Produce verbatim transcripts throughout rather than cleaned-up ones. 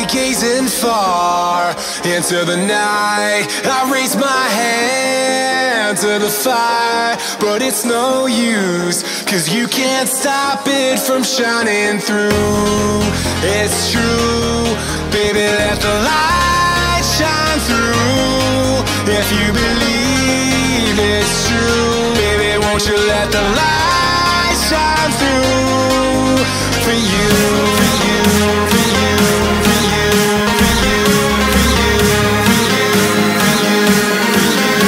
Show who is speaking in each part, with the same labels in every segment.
Speaker 1: sky, gazing far into the night. I raise my hand to the fire, but it's no use, 'cause you can't stop it from shining through. It's true, baby, let the light shine through. If you believe it's true, baby, won't you let the light shine through? For you, for you, for you, for you, for you, for you, for you, for you, for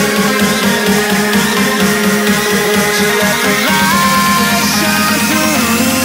Speaker 1: you. Won't you let the light shine through?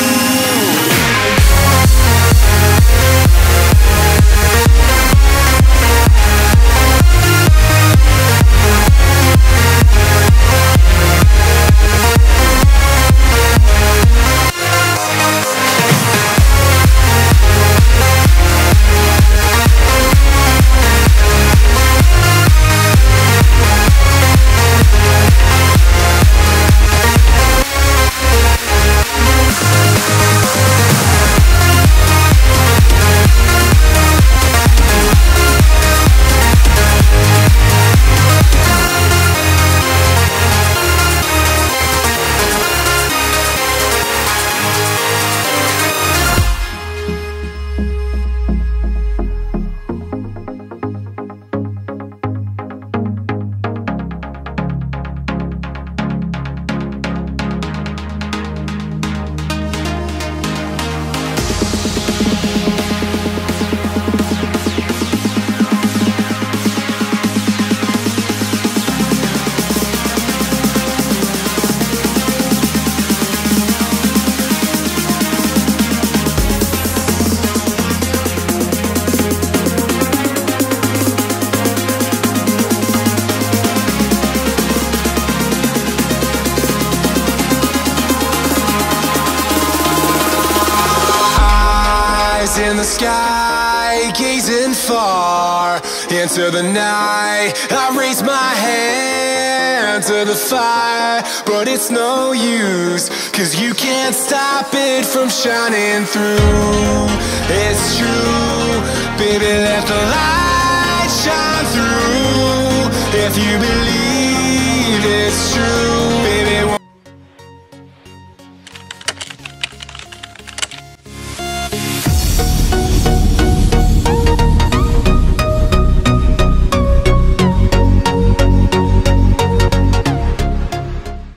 Speaker 1: In the sky, gazing far into the night. I raise my hand to the fire, but it's no use, 'cause you can't stop it from shining through. It's true, baby, let the light shine through. If you believe it's true,